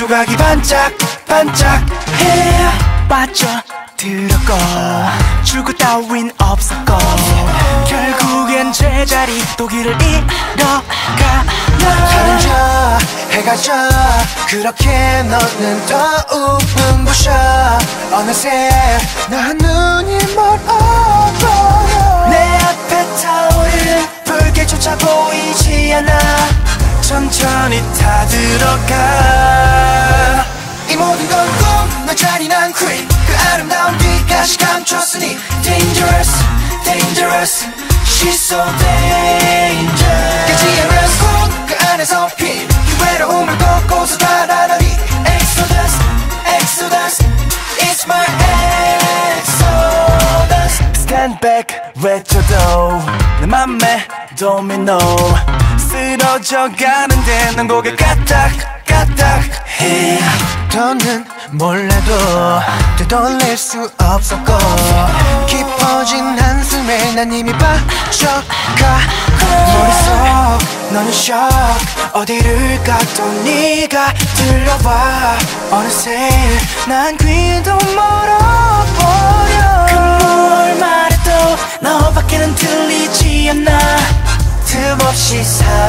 조각이 반짝반짝해. 빠져들었고 출구 따윈 없었고 결국엔 제자리 또 길을 잃어가. 하는 저 해가 져 그렇게 너는 더욱 눈부셔. 어느새 난 눈이 멀어버려. 내 앞에 타오르는 불길조차 보이지 않아. 천천히 타들어가. 이 모든 건 꿈 널 잔인한 queen. 그 아름다운 빛까지 감췄으니 dangerous dangerous she's so dangerous. dangerous 그 안에서 핀 외로움을 걷고서 달아나니 exodus exodus it's my exodus. Stand back 외쳐도 내 맘에 도미노 쓰러져 가는데 넌 고개 까딱까딱해. 더는 몰라도 되돌릴 수 없었고 깊어진 한숨에 난 이미 빠져가. 머릿속 너는 쇼 어디를 가도 네가 들려와. 어느새 난 귀도 멀어버려. 그 뭘 말해도 너밖에는 들리지 않아. 틈없이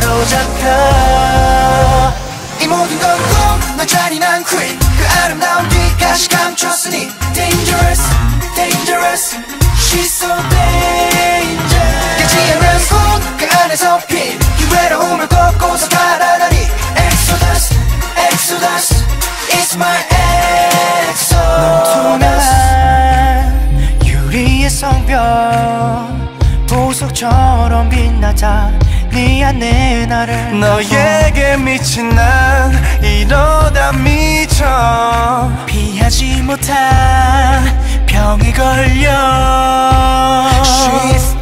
사로잡혀. 이 모든 건 꿈 널 잔인한 queen. 그 아름다운 빛까지 감췄으니 dangerous dangerous she's so dangerous. 깨지 않는 꿈그 안에서 핀 이 외로움을 걷고서 달아나니 exodus exodus it's my exodus. 투명한 유리의 성벽 보석처럼 빛나자 네 안에 나를 너에게 미친 난 이러다 미쳐. 피하지 못한 병에 걸려. She's